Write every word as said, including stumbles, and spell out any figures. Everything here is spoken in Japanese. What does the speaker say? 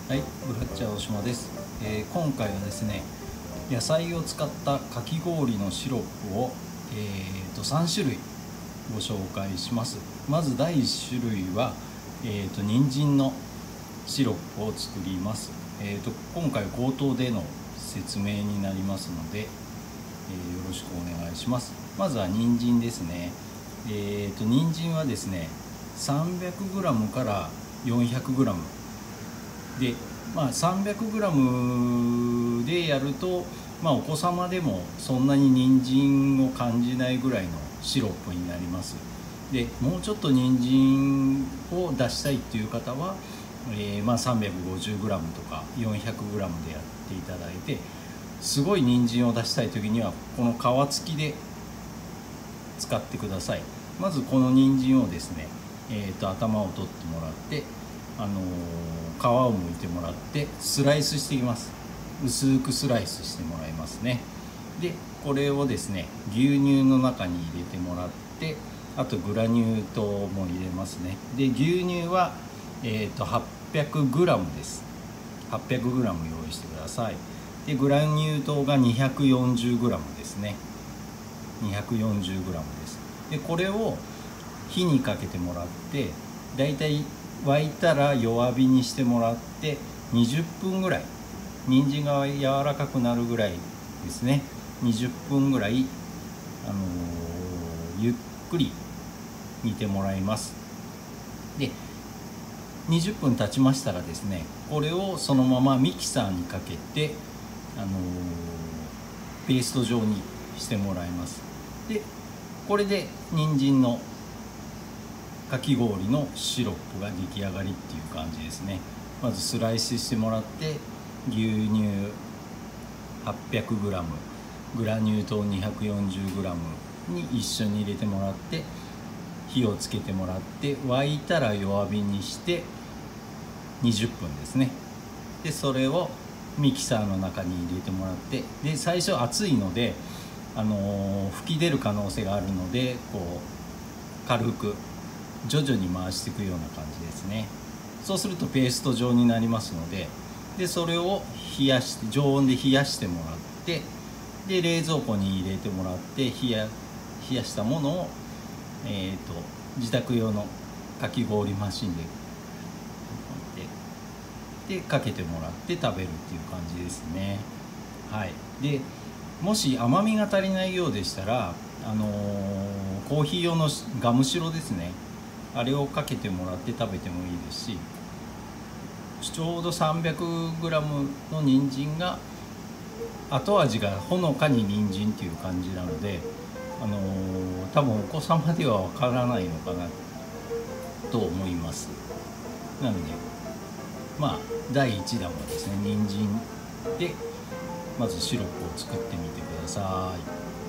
はい、ブラッチャー大島です、えー、今回はですね、野菜を使ったかき氷のシロップを、えー、とさんしゅるいご紹介します。まずだいいちしゅるいは、えー、と人参のシロップを作ります。えー、と今回口頭での説明になりますので、えー、よろしくお願いします。まずは人参ですね。えー、と人参はですね さんびゃくグラム から よんひゃくグラムで、まあ、さんびゃくグラム でやると、まあ、お子様でもそんなに人参を感じないぐらいのシロップになります。でもうちょっと人参を出したいっていう方は、えーまあ、さんびゃくごじゅうグラム とか よんひゃくグラム でやっていただいて、すごい人参を出したい時にはこの皮付きで使ってください。まずこの人参をですね、えー、と頭を取ってもらって、あのー、皮を剥いてもらってスライスしていきます。薄くスライスしてもらいますね。でこれをですね、牛乳の中に入れてもらって、あとグラニュー糖も入れますね。で牛乳は、えー、と はっぴゃくグラム です。 はっぴゃくグラム 用意してください。でグラニュー糖が にひゃくよんじゅうグラム ですね。 にひゃくよんじゅうグラム です。でこれを火にかけてもらって、だいたい沸いたら弱火にしてもらってにじゅっぷんぐらい、人参が柔らかくなるぐらいですね、にじゅっぷんぐらい、あのー、ゆっくり煮てもらいます。でにじゅっぷん経ちましたらですね、これをそのままミキサーにかけて、あのー、ペースト状にしてもらいます。でこれで人参のかき氷のシロップが出来上がりっていう感じですね。まずスライスしてもらって、牛乳 はっぴゃくグラム、 グラニュー糖 にひゃくよんじゅうグラム に一緒に入れてもらって、火をつけてもらって、沸いたら弱火にしてにじゅっぷんですね。でそれをミキサーの中に入れてもらって、で最初熱いので、あのー、吹き出る可能性があるので、こう軽く徐々に回していくような感じですね。そうするとペースト状になりますので、でそれを冷やして、常温で冷やしてもらって、で冷蔵庫に入れてもらって、冷や冷やしたものを、えー、と自宅用のかき氷マシンででかけてもらって食べるっていう感じですね。はい。でもし甘みが足りないようでしたら、あのー、コーヒー用のガムシロですね、あれをかけてもらって食べてもいいですし、ちょうど さんびゃくグラム の人参が後味がほのかに人参っていう感じなので、あのー、多分お子様ではわからないのかなと思います。なのでまあだいいちだんはですね、人参でまずシロップを作ってみてください。